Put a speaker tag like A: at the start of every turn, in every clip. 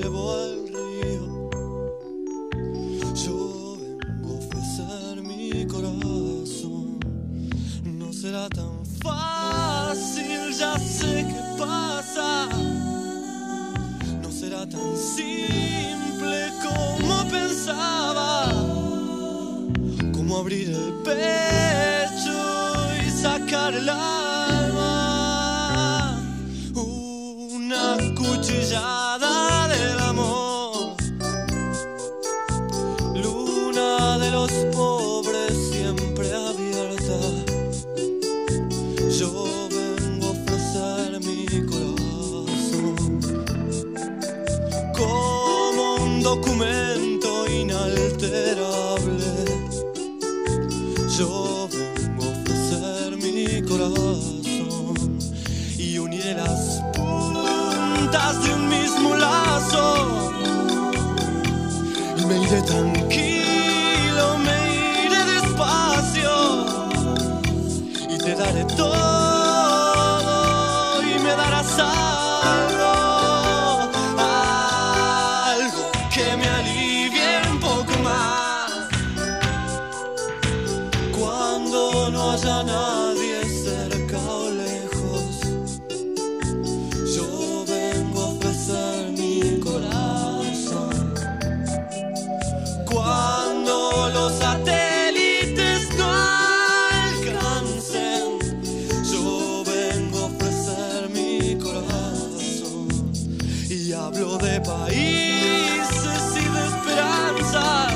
A: llevó al río. Yo vengo a ofrecer mi corazón. No será tan fácil, ya sé qué pasa. No será tan simple como pensaba. Como abrir el pecho y sacar el alma. Una cuchillada del amor. Luna de los pobres siempre abierta. Yo vengo a ofrecer mi corazón como un documento inalterable. Yo vengo a ofrecer mi corazón y uniré las puntas de un mismo lazo. Y me iré tranquilo, me iré despacio. Y te daré todo y me darás algo. Algo que me alivie un poco más. Cuando no haya nadie cerca o lejos, yo vengo a ofrecer mi corazón. Cuando los satélites no alcancen, yo vengo a ofrecer mi corazón. Y hablo de países y de esperanzas.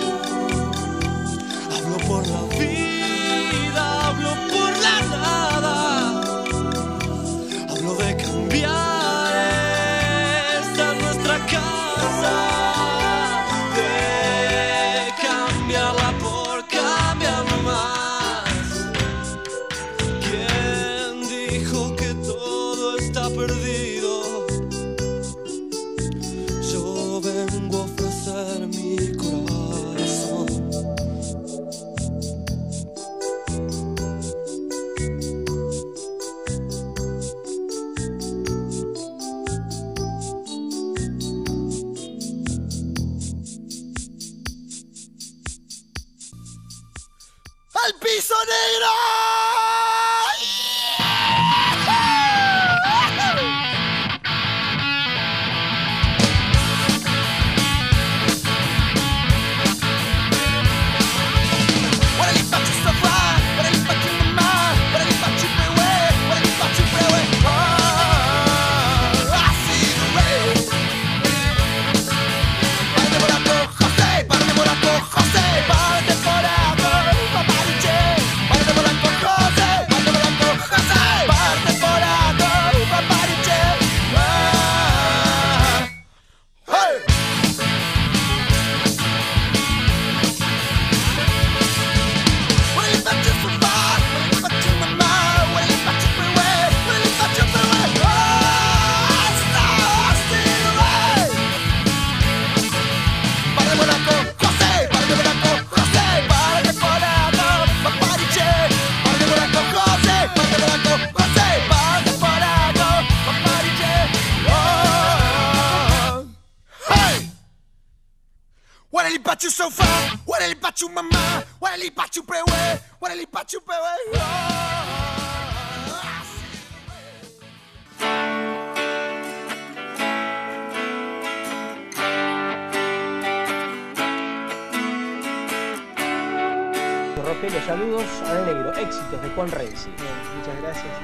A: Hablo por la vida, hablo por la nada. Hablo de cambiar esta nuestra casa. De cambiarla por cambiarlo más. ¿Quién dijo que todo está perdido? Yo vengo a ofrecer mi corazón. ¡Al piso negro! Wareli pachu sofa, wareli pachu mama, wareli pachu prewe, wareli pachu prewe.
B: Rogelio, saludos al negro, éxitos de Juan Renzi.
C: Muchas gracias.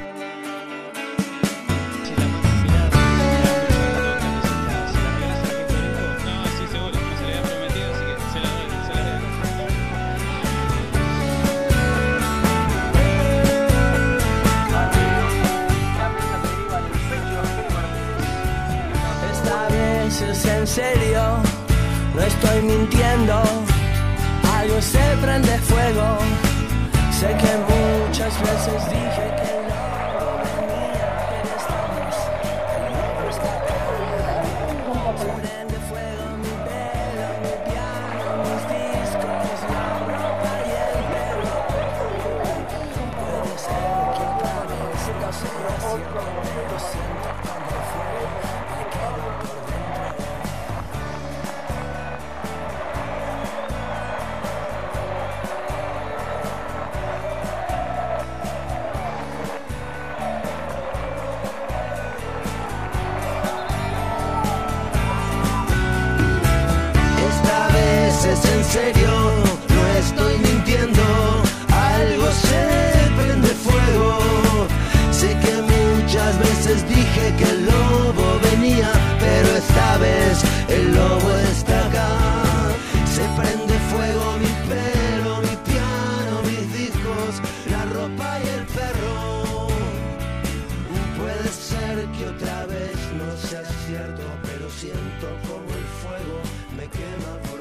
D: Es en serio, no estoy mintiendo, algo se prende fuego. Sé que muchas veces dije que no venía, pero esta vez se prende fuego mi pelo, mi piano, mis discos, la ropa y el pelo. Puede ser que otra vez lo sea haciendo, pero siento como fuego, me quedo por dentro. serio, no estoy mintiendo, algo se prende fuego. Sé que muchas veces dije que el lobo venía, pero esta vez el lobo está acá. Se prende fuego mi pelo, mi piano, mis discos, la ropa y el perro. Puede ser que otra vez no sea cierto, pero siento como el fuego me quema por